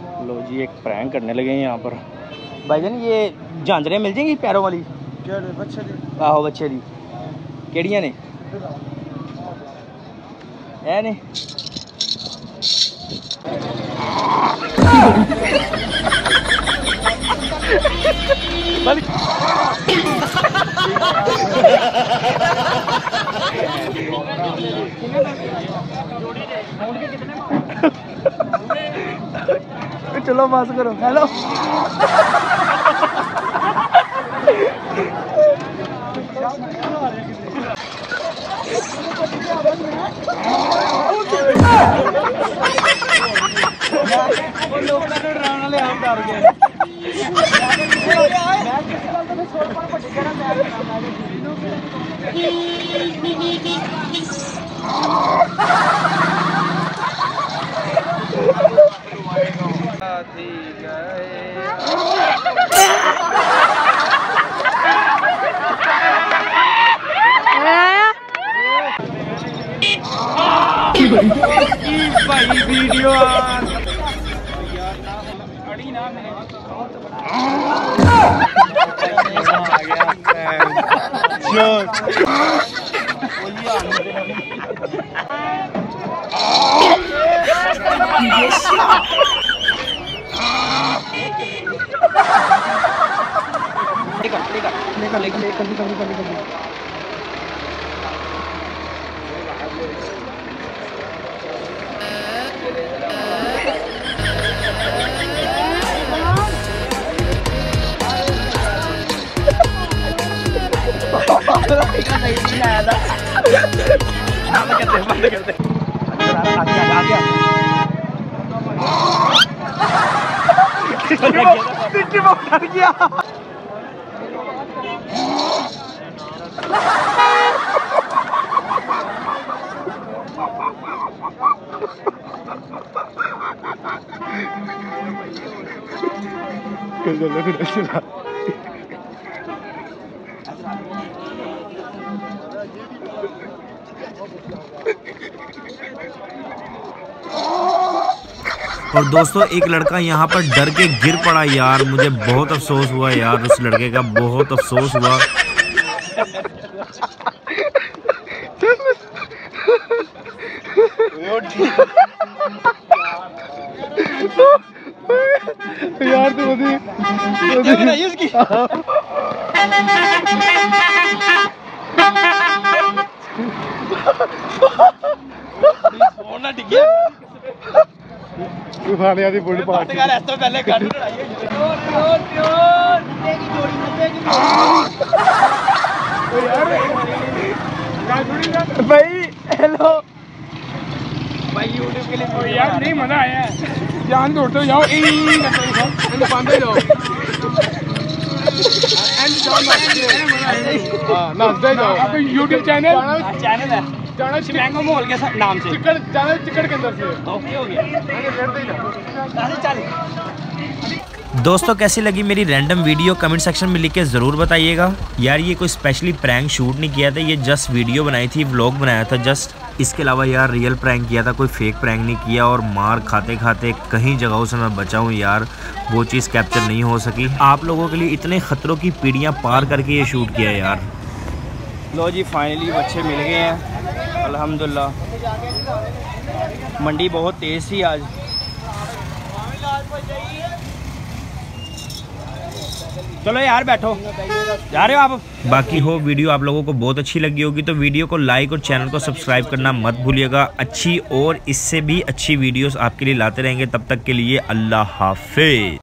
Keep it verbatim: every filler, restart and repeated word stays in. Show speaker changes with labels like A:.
A: लो जी एक प्रैंक करने लगे हैं यहाँ पर। भाईजान ये झांझरें मिल जाएंगी पैरों वाली? आहो बच्चे दी केड़ियां ने ऐ ने चलो बस करो। हेलो भाई वीडियो बंद कर दे। आ गया
B: और दोस्तों एक लड़का यहाँ पर डर के गिर पड़ा यार, मुझे बहुत अफसोस हुआ यार, उस लड़के का बहुत अफसोस हुआ।
A: यार तो मुझे नहीं उसकी सोना डिगे खाने आदि बुढ़ पार्ट यार ऐसा पहले गाड़ी लड़ाई है प्योर प्योर प्योर नचेगी जोड़ी नचेगी यार भाई हेलो भाई यूट्यूब के लिए यार नहीं मजा आया है। जान दौड़ते जाओ इन पांडे जाओ एंड जाओ हां नाचते जाओ। अब यूट्यूब चैनल चैनल है जाना मैंगो मॉल के नाम से चिकन जाना चिकन के अंदर से ओके हो गया।
B: दोस्तों कैसी लगी मेरी रैंडम वीडियो कमेंट सेक्शन में लिख के ज़रूर बताइएगा। यार ये कोई स्पेशली प्रैंक शूट नहीं किया था, ये जस्ट वीडियो बनाई थी, व्लॉग बनाया था जस्ट। इसके अलावा यार रियल प्रैंक किया था, कोई फेक प्रैंक नहीं किया। और मार खाते खाते कहीं जगहों से मैं बचा हूँ यार, वो चीज़ कैप्चर नहीं हो सकी। आप लोगों के लिए इतने ख़तरों की पीढ़ियाँ पार करके ये शूट किया यार।
A: लो जी फाइनली बच्चे मिल गए हैं अल्हम्दुलिल्लाह। मंडी बहुत तेज़ थी आज। चलो यार बैठो, जा रहे हो आप?
B: बाकी हो वीडियो आप लोगों को बहुत अच्छी लगी होगी तो वीडियो को लाइक और चैनल को सब्सक्राइब करना मत भूलिएगा। अच्छी और इससे भी अच्छी वीडियोस आपके लिए लाते रहेंगे। तब तक के लिए अल्लाह हाफिज़।